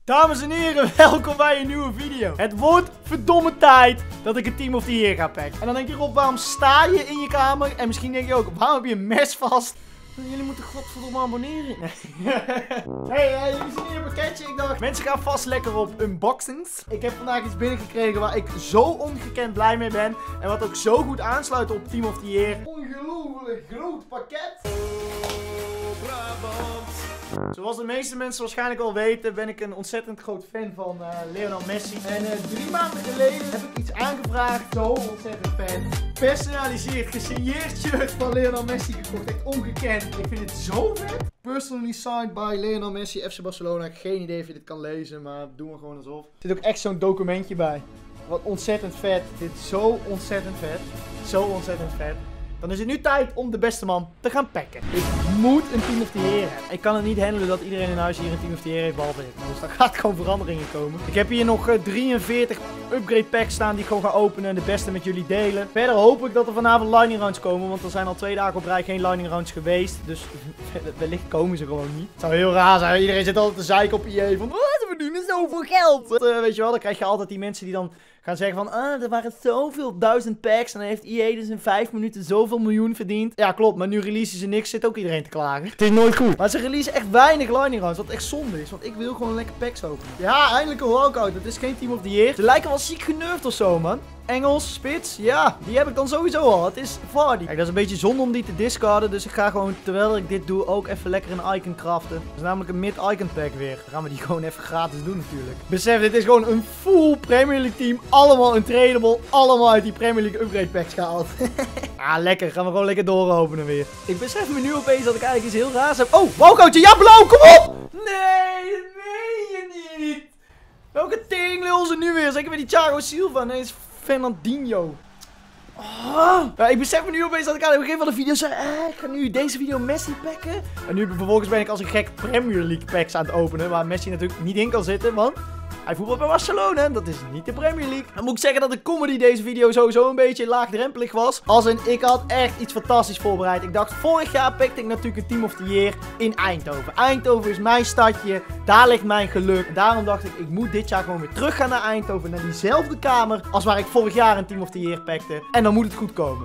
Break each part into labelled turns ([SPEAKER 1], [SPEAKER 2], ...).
[SPEAKER 1] Dames en heren, welkom bij een nieuwe video. Het wordt verdomme tijd dat ik een Team of the Year ga packen. En dan denk je, Rob, waarom sta je in je kamer? En misschien denk je ook, waarom heb je een mes vast? Jullie moeten godverdomme abonneren. Nee. Hey, jullie zien hier een pakketje. Ik dacht, mensen gaan vast lekker op unboxings. Ik heb vandaag iets binnengekregen waar ik zo ongekend blij mee ben. En wat ook zo goed aansluit op Team of the Year. Ongelooflijk groot pakket. Zoals de meeste mensen waarschijnlijk al weten, ben ik een ontzettend groot fan van Lionel Messi. En 3 maanden geleden heb ik iets aangevraagd. Zo ontzettend fan. Personaliseerd, gesigneerd shirt van Lionel Messi gekocht. Echt ongekend. Ik vind het zo vet. Personally signed by Lionel Messi, FC Barcelona. Ik heb geen idee of je dit kan lezen, maar doen we gewoon alsof. Er zit ook echt zo'n documentje bij. Wat ontzettend vet. Dit is zo ontzettend vet. Zo ontzettend vet. Dan is het nu tijd om de beste man te gaan packen. Ik moet een Team of the Year hebben. Ik kan het niet handelen dat iedereen in huis hier een Team of the Year heeft, behalve ik. Dus daar gaat gewoon veranderingen komen. Ik heb hier nog 43 upgrade packs staan die ik gewoon ga openen en de beste met jullie delen. Verder hoop ik dat er vanavond lightning rounds komen, want er zijn al 2 dagen op rij geen lightning rounds geweest. Dus wellicht komen ze gewoon niet. Het zou heel raar zijn. Iedereen zit altijd te zeiken op EA van, we verdienen zoveel geld. Weet je wel, dan krijg je altijd die mensen die dan gaan zeggen van, er waren zoveel 1000 packs en dan heeft EA dus in 5 minuten zoveel miljoen verdiend. Ja, klopt, maar nu releasen ze niks, zit ook iedereen te klagen. Het is nooit goed. Maar ze releasen echt weinig lightning rounds, wat echt zonde is, want ik wil gewoon lekker packs openen. Ja, eindelijk een walkout, het is geen Team of the Year. Ze lijken wel ziek genurfd of zo, man. Engels, spits, ja, die heb ik dan sowieso al. Het is Vardy. Kijk, dat is een beetje zonde om die te discarden, dus ik ga gewoon, terwijl ik dit doe, ook even lekker een icon craften. Dat is namelijk een mid-icon pack weer. Dan gaan we die gewoon even gratis doen natuurlijk. Besef, dit is gewoon een full Premier League team. Allemaal untradable, allemaal uit die Premier League upgrade packs gehaald. Ah, lekker. Gaan we gewoon lekker dooropenen weer. Ik besef me nu opeens dat ik eigenlijk iets heel raars heb. Oh, walkoutje, ja, blauw, kom op! Nee, dat meen je niet. Welke tegenlul is er nu weer? Zeker met die Thiago Silva. Nee, is Fernandinho. Oh. Ja, ik besef me nu opeens dat ik aan het begin van de video zei, ik ga nu deze video Messi packen. En nu vervolgens ben ik als een gek Premier League packs aan het openen, waar Messi natuurlijk niet in kan zitten, want hij voetbalt bij Barcelona en dat is niet de Premier League. Dan moet ik zeggen dat de comedy deze video sowieso een beetje laagdrempelig was. Als in, ik had echt iets fantastisch voorbereid. Ik dacht, vorig jaar pakte ik natuurlijk een Team of the Year in Eindhoven. Eindhoven is mijn stadje, daar ligt mijn geluk. En daarom dacht ik moet dit jaar gewoon weer terug gaan naar Eindhoven, naar diezelfde kamer als waar ik vorig jaar een Team of the Year pakte. En dan moet het goed komen.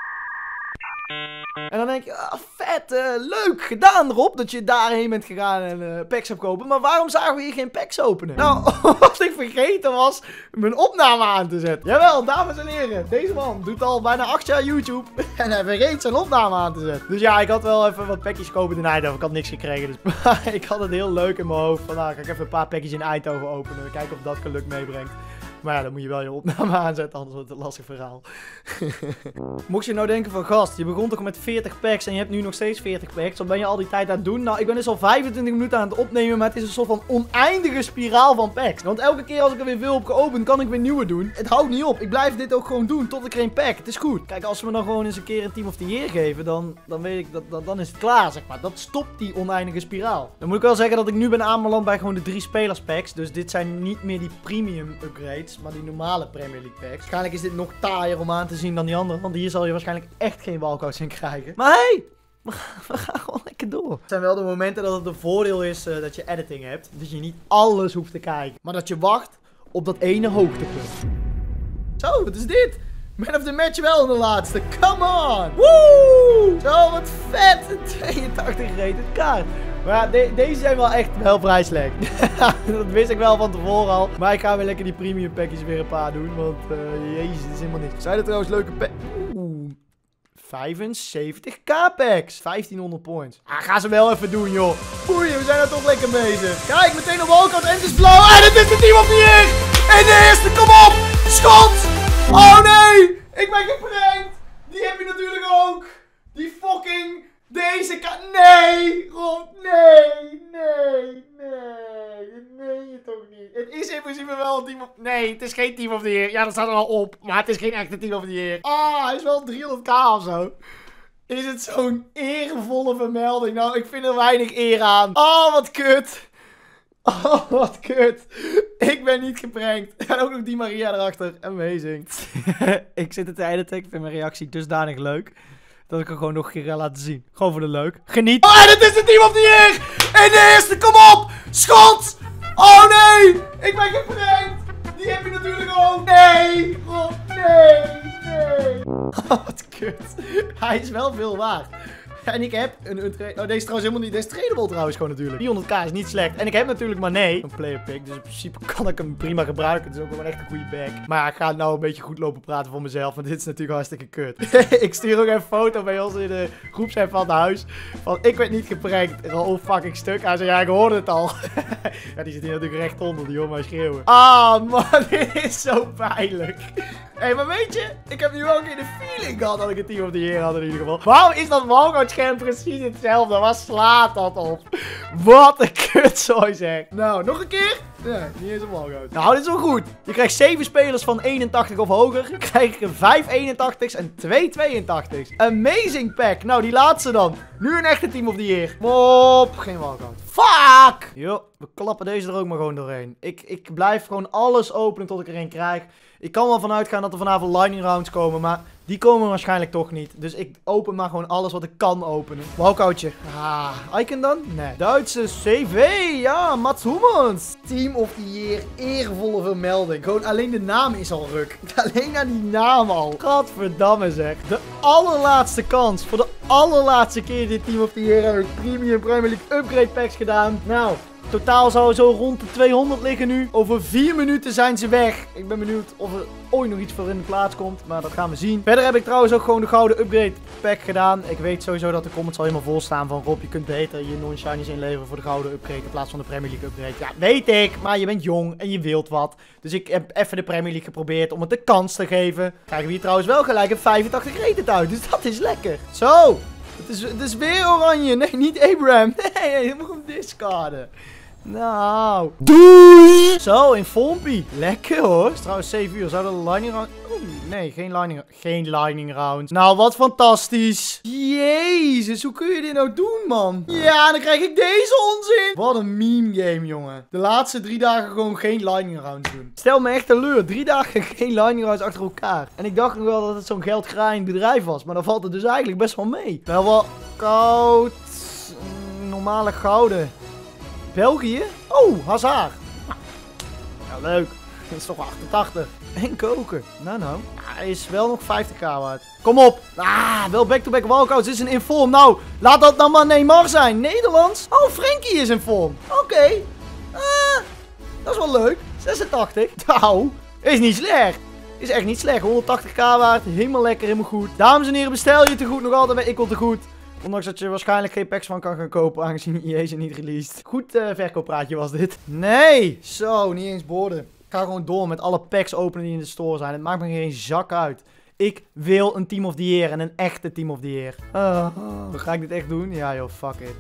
[SPEAKER 1] En dan denk je, vet, leuk gedaan Rob, dat je daarheen bent gegaan en packs hebt kopen. Maar waarom zagen we hier geen packs openen? Nou, wat ik vergeten was, mijn opname aan te zetten. Jawel, dames en heren, deze man doet al bijna 8 jaar YouTube en hij vergeet zijn opname aan te zetten. Dus ja, ik had wel even wat packjes kopen in Eindhoven. Ik had niks gekregen, dus ik had het heel leuk in mijn hoofd. Vandaag ga ik even een paar packjes in Eindhoven openen. Kijken of dat geluk meebrengt. Maar ja, dan moet je wel je opname aanzetten, anders wordt het een lastig verhaal. Mocht je nou denken van, gast, je begon toch met 40 packs en je hebt nu nog steeds 40 packs. Wat ben je al die tijd aan het doen? Nou, ik ben dus al 25 minuten aan het opnemen, maar het is een soort van oneindige spiraal van packs. Want elke keer als ik er weer veel op geopend, kan ik weer nieuwe doen. Het houdt niet op. Ik blijf dit ook gewoon doen tot ik er een pack. Het is goed. Kijk, als ze me dan gewoon eens een keer een Team of the Year geven, dan weet ik dat dan is het klaar, zeg maar. Dat stopt die oneindige spiraal. Dan moet ik wel zeggen dat ik nu ben aanbeland bij gewoon de 3 spelers packs. Dus dit zijn niet meer die premium upgrades, maar die normale Premier League packs. Waarschijnlijk is dit nog taaier om aan te zien dan die andere, want hier zal je waarschijnlijk echt geen walkouts in krijgen. Maar hey, we gaan gewoon lekker door. Het zijn wel de momenten dat het een voordeel is dat je editing hebt. Dat je niet alles hoeft te kijken, maar dat je wacht op dat ene hoogtepunt. Zo, wat is dit? Man of the match wel in de laatste. Come on! Woe! Zo, wat vet! 82 rated kaart. Maar ja, deze zijn wel echt wel vrij slecht. Dat wist ik wel van tevoren al. Maar ik ga weer lekker die premium packjes weer een paar doen. Want, jezus, dit is helemaal niks. Zijn er trouwens leuke packs? Oeh. 75k packs. 1500 points. Ah, ga ze wel even doen, joh. Oei, we zijn er toch lekker bezig. Kijk, meteen een walkout en het is blauw. En het is de Team of the Year. En de eerste, kom op. Schot. Oh nee. Ik ben geprankt. Die heb je natuurlijk ook. Die fucking... Deze kan... Nee, Rob, nee. Dat meen je toch niet. Het is in principe wel een Team of... Nee, het is geen Team of the Year. Ja, dat staat er al op. Maar het is geen echte Team of the Year. Ah, hij is wel 300k of zo. Is het zo'n eervolle vermelding? Nou, ik vind er weinig eer aan. Oh, wat kut. Oh, wat kut. Ik ben niet geprankt. En ook nog die Maria erachter. Amazing. Ik zit het te editen. Ik vind mijn reactie dusdanig leuk dat ik er gewoon nog een keer ga laten zien. Gewoon voor de leuk. Geniet. Oh, en het is de Team of the Year. En de eerste, kom op. Schot. Oh nee. Ik ben geprankt! Die heb je natuurlijk ook! Nee! Oh, nee! Wat kut. Hij is wel veel waard. En ik heb een... Oh, deze is trouwens helemaal niet... Deze is tradable trouwens gewoon natuurlijk. 400k is niet slecht. En ik heb natuurlijk Mané. Een player pick. Dus in principe kan ik hem prima gebruiken. Het is ook wel echt een goede back. Maar ja, ik ga nou een beetje goed lopen praten voor mezelf. Want dit is natuurlijk hartstikke kut. Ik stuur ook een foto bij ons in de groepsapp van het huis. Van, ik werd niet geprankt. Raoul fucking stuk. Hij zei, ja, ik hoorde het al. Ja, die zit hier natuurlijk recht onder. Die hoort mij schreeuwen. Ah, man. Dit is zo pijnlijk. Hé, maar weet je, ik heb nu ook in de feeling gehad dat ik een team of the year had in ieder geval. Waarom is dat walkout-scherm precies hetzelfde? Waar slaat dat op? Wat een kutzooi zeg. Nou, nog een keer? Nee, niet eens een walkout. Nou, dit is wel goed. Je krijgt 7 spelers van 81 of hoger. Je krijgt 5 81's en 2 82's. Amazing pack. Nou, die laatste dan. Nu een echte team of the year. Mop, geen walkout. Fuck! Yo, we klappen deze er ook maar gewoon doorheen. Ik blijf gewoon alles openen tot ik er een krijg. Ik kan wel vanuit gaan dat er vanavond lightning rounds komen, maar die komen waarschijnlijk toch niet. Dus ik open maar gewoon alles wat ik kan openen. Walkoutje. Ah, Icon dan? Nee. Duitse CV, ja, Mats Hummels. Team of the year, eervolle vermelding. Gewoon alleen de naam is al ruk. Alleen aan die naam al. Gadverdamme zeg. De allerlaatste kans. Voor de allerlaatste keer dit Team of the year heb ik Premium Premier League upgrade packs gedaan. Nou... Totaal zou zo rond de 200 liggen nu. Over 4 minuten zijn ze weg. Ik ben benieuwd of er ooit nog iets voor in de plaats komt. Maar dat gaan we zien. Verder heb ik trouwens ook gewoon de gouden upgrade pack gedaan. Ik weet sowieso dat de comments al helemaal vol staan van Rob, je kunt beter je non-shinies inleveren voor de gouden upgrade in plaats van de Premier League upgrade. Ja, weet ik. Maar je bent jong en je wilt wat. Dus ik heb even de Premier League geprobeerd om het de kans te geven. Krijgen we hier trouwens wel gelijk een 85 rated uit. Dus dat is lekker. Zo. Het is weer oranje. Nee, niet Abraham. Nee, je moet hem discarden. Nou. Doei! Zo, in Fompie. Lekker hoor. Het is trouwens 7 uur. Zou dat een lightning round... Nee, geen lightning round. Nou, wat fantastisch. Jezus, hoe kun je dit nou doen, man? Ja, dan krijg ik deze onzin. Wat een meme game, jongen. De laatste 3 dagen gewoon geen lightning rounds doen. Stel me echt teleur. 3 dagen geen lightning rounds achter elkaar. En ik dacht nog wel dat het zo'n geldgraaiend bedrijf was. Maar dan valt het dus eigenlijk best wel mee. Wel koud. Normale gouden. België? Oh, Hazard. Nou, leuk. Dat is toch wel 88. En koken. Nou. Hij is wel nog 50k waard. Kom op. Ah, wel back-to-back walkouts. Dit is een inform. Nou, laat dat dan maar Neymar zijn. Nederlands. Oh, Frenkie is in vorm. Oké. Dat is wel leuk. 86. Nou, is niet slecht. Is echt niet slecht. 180k waard. Helemaal lekker, helemaal goed. Dames en heren, bestel je te goed. Nog altijd bij Ikkel te goed. Ondanks dat je waarschijnlijk geen packs van kan gaan kopen, aangezien EA ze niet released. Goed verkooppraatje was dit. Nee! Zo, niet eens borden. Ik ga gewoon door met alle packs openen die in de store zijn. Het maakt me geen zak uit. Ik wil een Team of the Year en een echte Team of the Year. Ga ik dit echt doen? Ja joh, fuck it.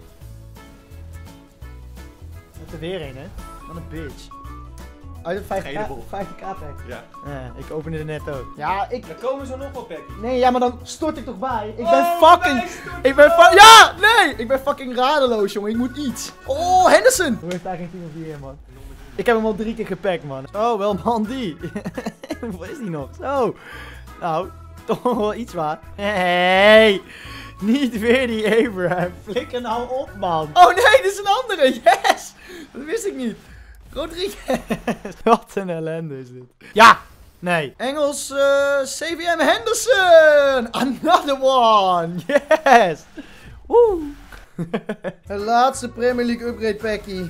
[SPEAKER 1] Er weer een, hè? Wat een bitch. Uit een 50k pack.
[SPEAKER 2] Ja.
[SPEAKER 1] Ik opende er net ook. Ja,
[SPEAKER 2] Er komen zo nog wel packs.
[SPEAKER 1] Nee, ja, maar dan stort ik toch bij. Ik ben fucking... Ja! Nee! Ik ben fucking radeloos, jongen. Ik moet iets. Oh, Henderson! Hoe heeft hij geen team of the year, man? Ik heb hem al 3 keer gepakt, man. Oh, wel man, die. Hoeveel is die nog? Zo. Nou, toch wel iets waard. Hey! Niet weer die Abraham. Flikker nou op, man. Oh nee, dit is een andere. Yes! Dat wist ik niet. Rodriguez. Wat een ellende is dit. Ja! Nee. Engels CVM Henderson! Another one! Yes! Woe! Het laatste Premier League upgrade packie.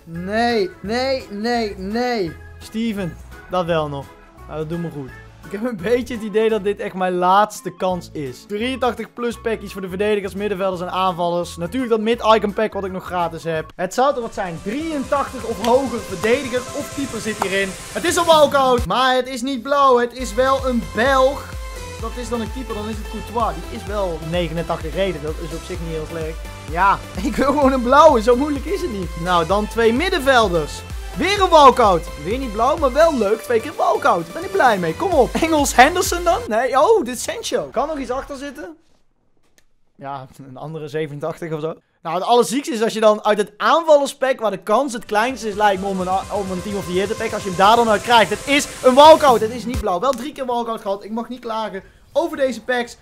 [SPEAKER 1] Nee. Steven, dat wel nog. Nou, dat doet me goed. Ik heb een beetje het idee dat dit echt mijn laatste kans is. 83 plus packies voor de verdedigers, middenvelders en aanvallers. Natuurlijk dat mid-icon pack wat ik nog gratis heb. Het zou er wat zijn. 83 of hoger verdediger of keeper zit hierin. Het is een walkout, maar het is niet blauw. Het is wel een Belg. Dat is dan een keeper, dan is het Courtois. Die is wel 89 reden. Dat is op zich niet heel slecht. Ja, ik wil gewoon een blauwe. Zo moeilijk is het niet. Nou, dan 2 middenvelders. Weer een walkout. Weer niet blauw, maar wel leuk. 2 keer walkout. Daar ben ik blij mee. Kom op. Engels Henderson dan? Nee. Oh, dit is Sancho. Kan nog iets achter zitten? Ja, een andere 87 of zo. Nou, het allerziekste is als je dan uit het aanvallerspack, waar de kans het kleinste is, lijkt me om een Team of the Year te packen. Als je hem daar dan uit krijgt. Het is een walkout. Het is niet blauw. Wel 3 keer walkout gehad. Ik mag niet klagen over deze packs.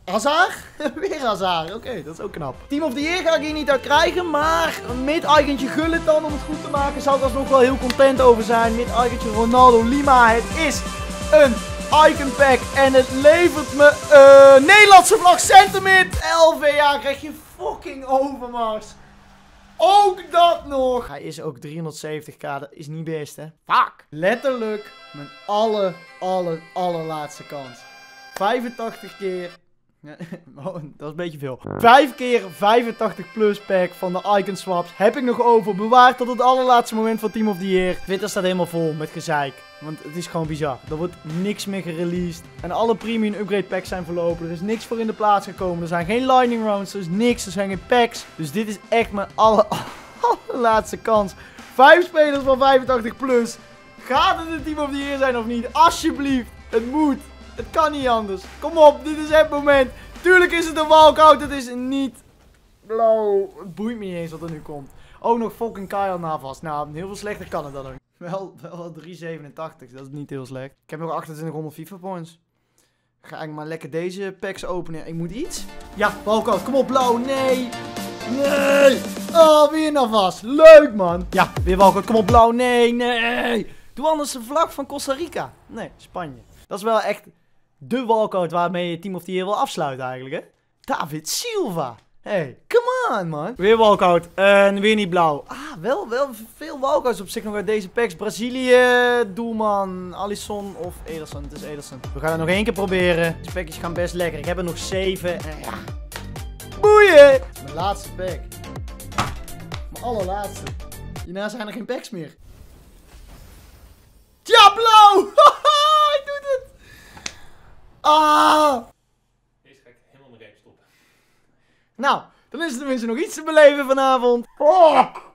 [SPEAKER 1] Hazard? Weer Hazard. Oké, dat is ook knap. Team of the Year ga ik hier niet uit krijgen. Maar een mid-eigentje Gullit dan om het goed te maken. Zou ik alsnog wel heel content over zijn. Mid-eigentje Ronaldo Lima. Het is een icon pack. En het levert me een Nederlandse vlag Centermid. LVA krijg je fucking Overmars. Ook dat nog. Hij is ook 370k. Dat is niet best, hè. Fuck. Letterlijk mijn allerlaatste kans. 85 keer. Oh, dat is een beetje veel. 5 keer 85 plus pack van de icon swaps heb ik nog over. Bewaard tot het allerlaatste moment van Team of the Year. Twitter staat helemaal vol met gezeik. Want het is gewoon bizar. Er wordt niks meer gereleased. En alle premium upgrade packs zijn verlopen. Er is niks voor in de plaats gekomen. Er zijn geen lightning rounds. Er is niks. Er zijn geen packs. Dus dit is echt mijn allerlaatste kans. 5 spelers van 85 plus. Gaat het een Team of the Year zijn of niet? Alsjeblieft. Het moet. Het kan niet anders. Kom op, dit is het moment. Tuurlijk is het een walkout. Het is niet blauw. Het boeit me niet eens wat er nu komt. Ook nog fucking Kyle Navas. Nou, heel veel slechter kan het dan ook. Wel 387. Dat is niet heel slecht. Ik heb nog 2800 FIFA points. Ga ik maar lekker deze packs openen. Ik moet iets. Ja, walkout. Kom op, blauw. Nee. Nee. Oh, weer Navas. Leuk, man. Ja, weer walkout. Kom op, blauw. Nee, nee. Doe anders de vlag van Costa Rica. Nee, Spanje. Dat is wel echt de walkout waarmee je Team of the Year wil afsluiten eigenlijk, hè? David Silva. Hey, come on, man. Weer walkout. En weer niet blauw. Ah, wel veel walkouts op zich nog uit deze packs. Brazilië, doelman, Alisson of Ederson. Het is Ederson. We gaan het nog 1 keer proberen. De packjes gaan best lekker. Ik heb er nog 7. En ja. Boeien. Mijn laatste pack. Mijn allerlaatste. Hierna zijn er geen packs meer. Ja, blauw! Hij doet het! Ah!
[SPEAKER 2] Deze ga ik helemaal in de game stoppen.
[SPEAKER 1] Nou, dan is er tenminste nog iets te beleven vanavond. Fuck!